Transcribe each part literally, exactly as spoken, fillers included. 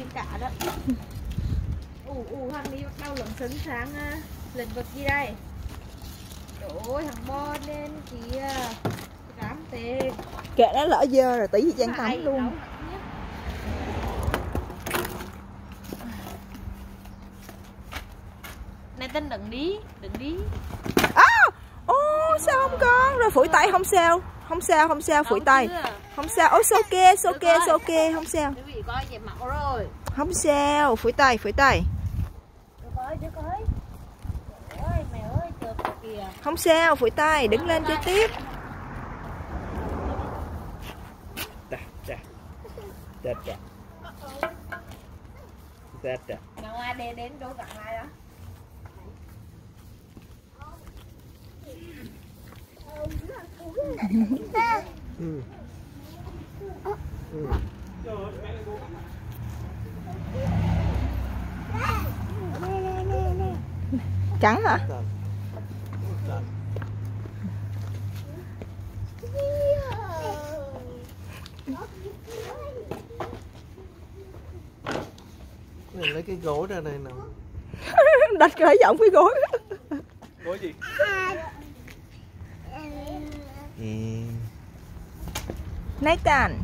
cả đó. Ù ù thằng đi bắt đầu lần sẵn sáng lĩnh vực gì đây? Trời ơi thằng bo lên kìa. Rám tê. Kệ nó lỡ dơ rồi tí gì Trang tắm luôn. Này Tinh đừng đi, đừng đi. À, ô sao không con? Rồi phủi tay không sao. Không sao, không sao, phủi tay. Không sao. Ôi sao kê, sao kê, sao kê, không sao. Quý vị coi dẹp mặt rồi. Không sao, phủi tay, phủi tay. Được coi, được coi. Trời ơi, mẹ ơi, chợp kìa. Không sao, phủi tay, đứng lên chơi tiếp. Đã, đã. Đã, đã. Đã, đã. Nhà ngoài đến đến đâu cả ngoài đó. Ừ. Ừ. Cắn hả? Mình lấy cái gối ra đây nào. Đặt khởi giọng với gối. Gối gì? Ừ. Nathan.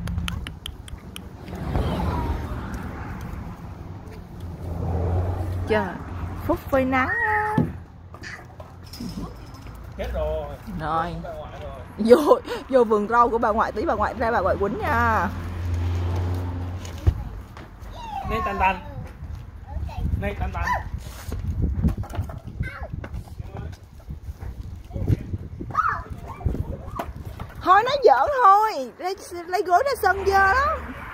Trời, Phúc phơi nắng á. Hết rồi. Rồi. Vô vô vườn rau của bà ngoại tí, bà ngoại ra bà ngoại quýnh nha. Này Tan Tan. Này Tan Tan. Thôi nó giỡn thôi, lấy, lấy gối ra sân dơ lắm.